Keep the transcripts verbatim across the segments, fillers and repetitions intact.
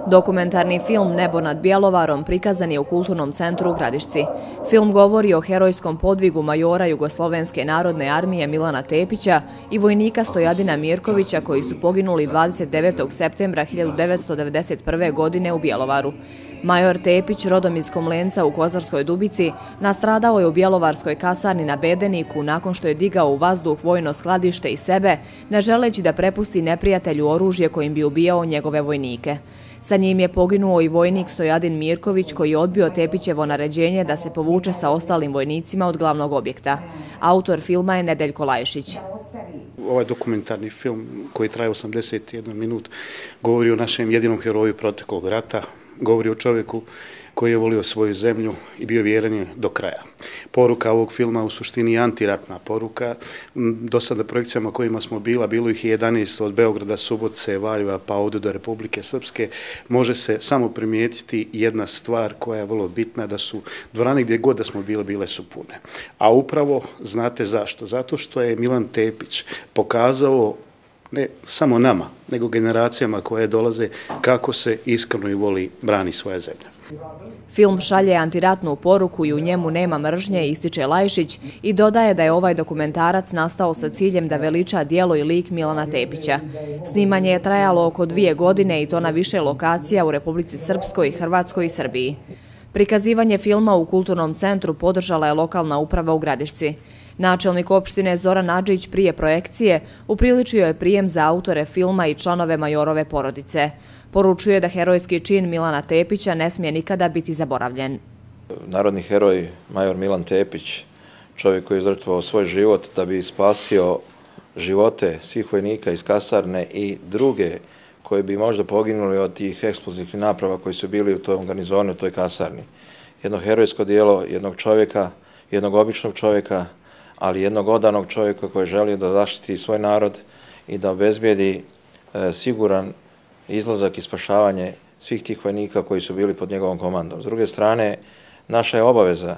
Dokumentarni film Nebo nad Bjelovarom prikazan je u Kulturnom centru u Gradišci. Film govori o herojskom podvigu majora Jugoslovenske narodne armije Milana Tepića i vojnika Stojadina Mirkovića koji su poginuli dvadeset devetog septembra hiljadu devetsto devedeset prve. godine u Bjelovaru. Major Tepić, rodom iz Komlenca u Kozarskoj Dubici, nastradao je u bjelovarskoj kasarni na Bedeniku nakon što je digao u vazduh vojno skladište i sebe, ne želeći da prepusti neprijatelju oružje kojim bi ubijao njegove vojnike. Sa njim je poginuo i vojnik Stojadin Mirković koji je odbio Tepićevo naređenje da se povuče sa ostalim vojnicima od glavnog objekta. Autor filma je Nedeljko Lajšić. Ovaj dokumentarni film koji traje osamdeset jednu minut govori o našem jedinom heroju proteklog rata, govori o čovjeku koji je volio svoju zemlju i bio vjeran do kraja. Poruka ovog filma u suštini je antiratna poruka. Do sada projekcijama kojima smo bila, bilo ih je jedanaest od Beograda, Subotice, Valjeva pa ovdje do Republike Srpske, može se samo primijetiti jedna stvar koja je vrlo bitna, da su dvorane gdje god da smo bile, bile su pune. A upravo znate zašto? Zato što je Milan Tepić pokazao ne samo nama, nego generacijama koje dolaze kako se iskreno i voli brani svoja zemlja. Film šalje antiratnu poruku i u njemu nema mržnje, ističe Lajšić i dodaje da je ovaj dokumentarac nastao sa ciljem da veliča djelo i lik Milana Tepića. Snimanje je trajalo oko dvije godine i to na više lokacija u Republici Srpskoj, Hrvatskoj i Srbiji. Prikazivanje filma u Kulturnom centru podržala je lokalna uprava u Gradišci. Načelnik opštine Zoran Adžić prije projekcije upriličio je prijem za autore filma i članove majorove porodice. Poručuje da herojski čin Milana Tepića ne smije nikada biti zaboravljen. Narodni heroj major Milan Tepić, čovjek koji je žrtvovao svoj život da bi spasio živote svih vojnika iz kasarne i druge koji bi možda poginuli od tih eksplozivnih naprava koji su bili u tom garnizonu, u toj kasarni. Jedno herojsko dijelo jednog čovjeka, jednog običnog čovjeka, ali jednog odanog čovjeka koji je želio da zaštiti svoj narod i da obezbijedi siguran izlazak i spašavanje svih tih vojnika koji su bili pod njegovom komandom. S druge strane, naša je obaveza,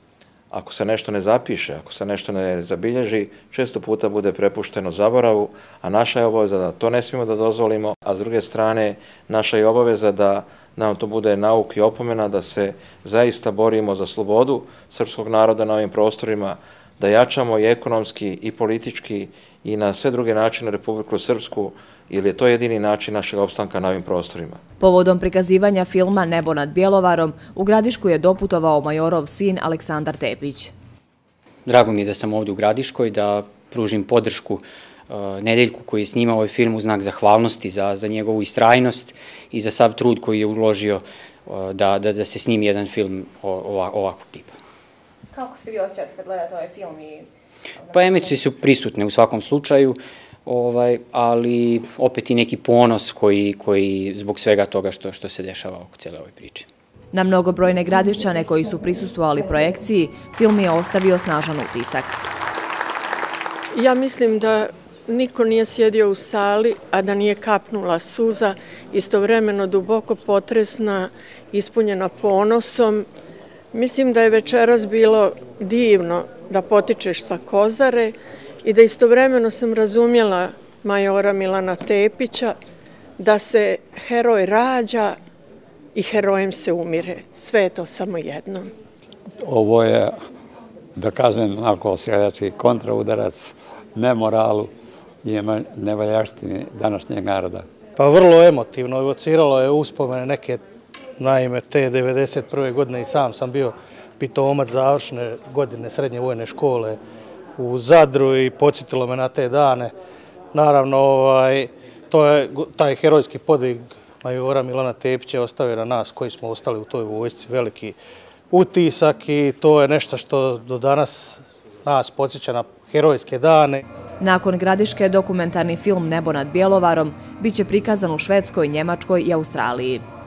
ako se nešto ne zapiše, ako se nešto ne zabilježi, često puta bude prepušteno zaboravu, a naša je obaveza da to ne smijemo da dozvolimo, a s druge strane, naša je obaveza da nam to bude nauk i opomena, da se zaista borimo za slobodu srpskog naroda na ovim prostorima, da jačamo i ekonomski i politički i na sve druge načine Republiku Srpsku, ili je to jedini način našeg opstanka na ovim prostorima. Povodom prikazivanja filma Nebo nad Bjelovarom, u Gradišku je doputovao majorov sin Aleksandar Tepić. Drago mi je da sam ovdje u Gradiškoj, da pružim podršku Nedeljku koji je snimao ovaj film u znak zahvalnosti za, za njegovu istrajnost i za sav trud koji je uložio da, da, da se snimi jedan film ovakvog tipa. Kako se vi osjećate kad gledate ovaj film? I... Pa emocije su prisutne u svakom slučaju, ovaj, ali opet i neki ponos koji, koji zbog svega toga što, što se dešava oko cijele ove priče. Na mnogobrojne Gradišćane koji su prisustvovali projekciji, film je ostavio snažan utisak. Ja mislim da niko nije sjedio u sali, a da nije kapnula suza, istovremeno duboko potresna, ispunjena ponosom. Mislim da je večeras bilo divno da potičeš sa Kozare i da istovremeno sam razumjela majora Milana Tepića da se heroj rađa i herojem se umire. Sve je to samo jedno. Ovo je, da kažem, onako seljački kontraudarac nemoralu i nevaljaštini današnjeg naroda. Pa vrlo emotivno, evociralo je uspomene neke. Naime, te devedeset prve. godine i sam sam bio pitomac završne godine srednje vojne škole u Zadru i podsjetilo me na te dane. Naravno, ovaj, to je taj herojski podvig majora Milana Tepića ostavio na nas koji smo ostali u toj vojsci veliki utisak i to je nešto što do danas nas podsjeća na herojske dane. Nakon Gradiške dokumentarni film Nebo nad Bjelovarom biće prikazan u Švedskoj, Njemačkoj i Australiji.